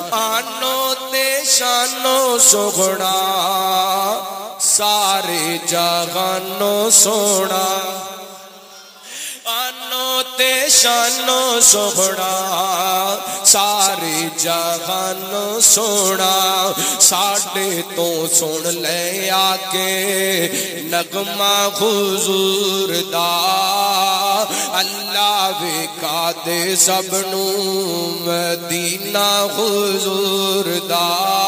आनो ते शानो सोहना सारे जहानो सोना आनो ते शानो सोहना सारे जहानो सोना साडे तो सुन ले आके नगमा हुजूर दा अल्लाह वेखा दे सबनू मदीना हुजूर दा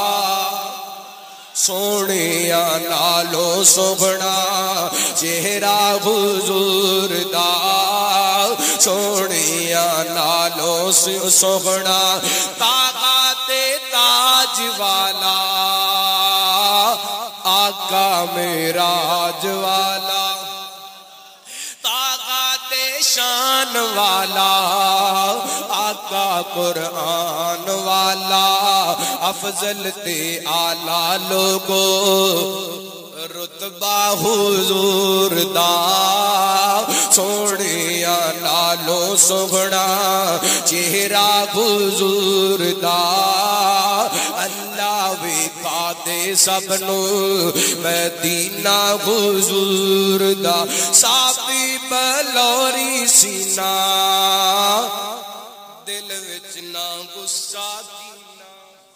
सोने नालो सोहना चेहरा हुजूर दा सोने नालो सोहना ताका ते ताज वाला आका मेराज वाला शान वाला आका कुरान वाला अफजल ते आला लोगो रुतबा हुजूर दा सोने नालो सोहना चेहरा हुजूर दा अल्लाह वेखा दे सबनू मदीना हुजूर दा साफी बलौरी सीना दिल विच ना गुस्सा कीना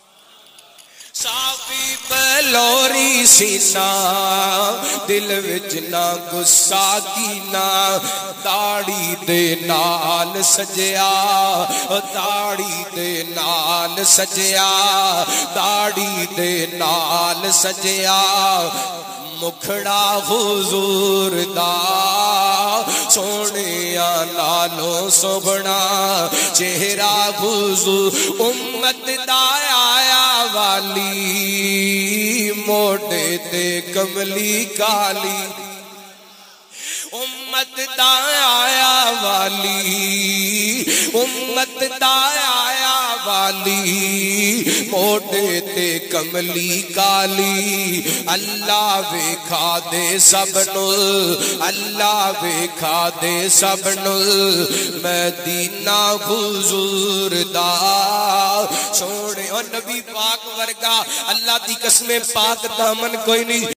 साफी बलौरी सीना दिल विच ना गुस्सा कीना दाड़ी दे नाल सजया दाड़ी दे नाल सजया दाड़ी दे नाल सजया मुखड़ा हुजूर दा सोने नालो सोहना चेहरा हुजूर उम्मत दा आया वाली मोटे ते कमली काली उम्मत दा आया वाली उम्मत दा आया वाली मोटे ते कमली काली अल्लाह वेखा दे सबनू अल्लाह वेखा दे सबनू मदीना हुजूर दा सोने और नबी पाक वर्गा अल्लाह दी कसमें पाक दामन कोई नहीं।